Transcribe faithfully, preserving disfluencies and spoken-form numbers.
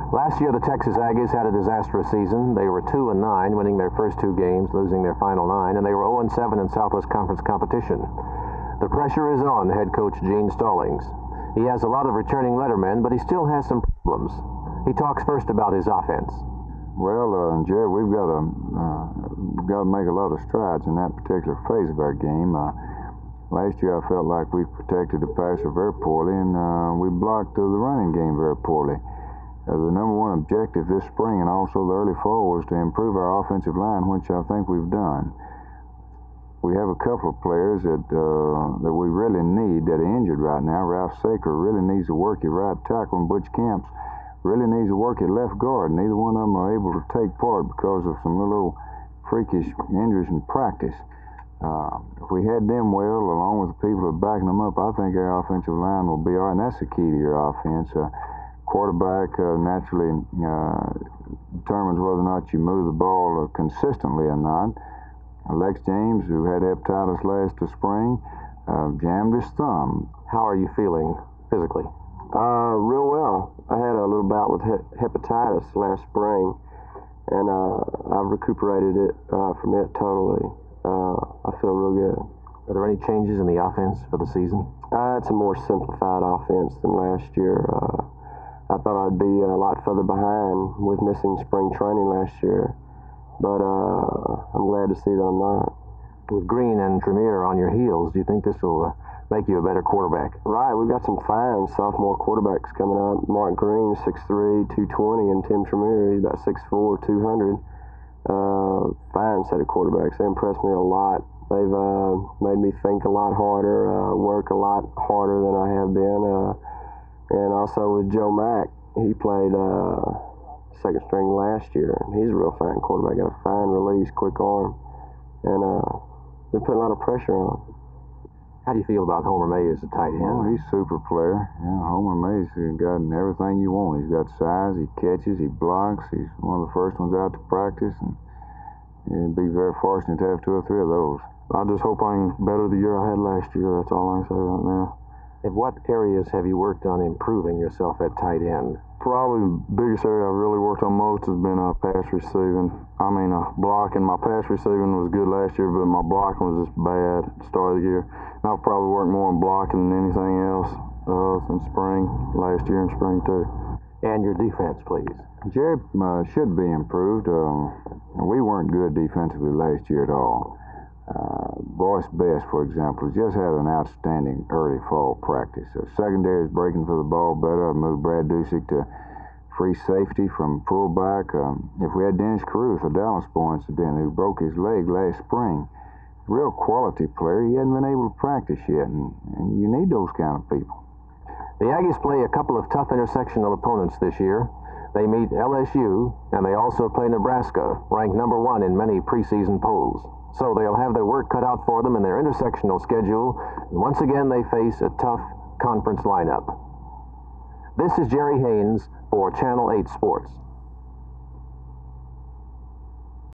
Last year, the Texas Aggies had a disastrous season. They were two and nine, winning their first two games, losing their final nine, and they were oh and seven in Southwest Conference competition. The pressure is on head coach Gene Stallings. He has a lot of returning lettermen, but he still has some problems. He talks first about his offense. Well, uh, Jerry, we've got to uh, we've got to make a lot of strides in that particular phase of our game. Uh, last year, I felt like we protected the passer very poorly, and uh, we blocked uh, the running game very poorly. Uh, the number one objective this spring and also the early fall was to improve our offensive line, which I think we've done. We have a couple of players that uh, that we really need that are injured right now. Ralph Saker really needs to work at right tackle, and Butch Camps really needs to work at left guard. Neither one of them are able to take part because of some little freakish injuries in practice. Uh, if we had them well, along with the people that are backing them up, I think our offensive line will be all right, and that's the key to your offense. Uh, quarterback uh, naturally uh, determines whether or not you move the ball uh, consistently or not. Lex James, who had hepatitis last spring, uh, jammed his thumb. How are you feeling physically? Uh, real well. I had a little bout with he- hepatitis last spring, and uh, I've recuperated it uh, from it totally. Uh, I feel real good. Are there any changes in the offense for the season? Uh, it's a more simplified offense than last year. Uh, I thought I'd be a lot further behind with missing spring training last year, but uh, I'm glad to see that I'm not. With Green and Tremere on your heels, do you think this will uh, make you a better quarterback? Right, we've got some fine sophomore quarterbacks coming up. Mark Green, six three, two twenty, and Tim Tremere, he's about six four, two hundred. Uh, fine set of quarterbacks. They impressed me a lot. They've uh, made me think a lot harder, uh, work a lot harder than I have been. Uh, and also with Joe Mack, he played uh, second string last year, and he's a real fine quarterback. Got a fine release, quick arm, and uh, they put a lot of pressure on him. How do you feel about Homer May as a tight end? Oh, he's a super player. Yeah, Homer May's got everything you want. He's got size, he catches, he blocks. He's one of the first ones out to practice, and you'd be very fortunate to have two or three of those. I just hope I'm better the year I had last year. That's all I can say right now. In what areas have you worked on improving yourself at tight end? Probably the biggest area I've really worked on most has been uh, pass receiving. I mean, uh, blocking. My pass receiving was good last year, but my blocking was just bad at the start of the year. And I've probably worked more on blocking than anything else uh, in spring, last year in spring too. And your defense, please. Jerry uh, should be improved. Um, we weren't good defensively last year at all. Uh, Boyce Best, for example, has just had an outstanding early fall practice. Uh, secondary is breaking for the ball better. I moved Brad Dusick to free safety from fullback. Um, if we had Dennis Caruth, a Dallas boy incident, who broke his leg last spring, real quality player, he hadn't been able to practice yet, and, and you need those kind of people. The Aggies play a couple of tough intersectional opponents this year. They meet L S U, and they also play Nebraska, ranked number one in many preseason polls. So they'll have their work cut out for them in their intersectional schedule, and once again they face a tough conference lineup. This is Jerry Haynes for Channel eight Sports.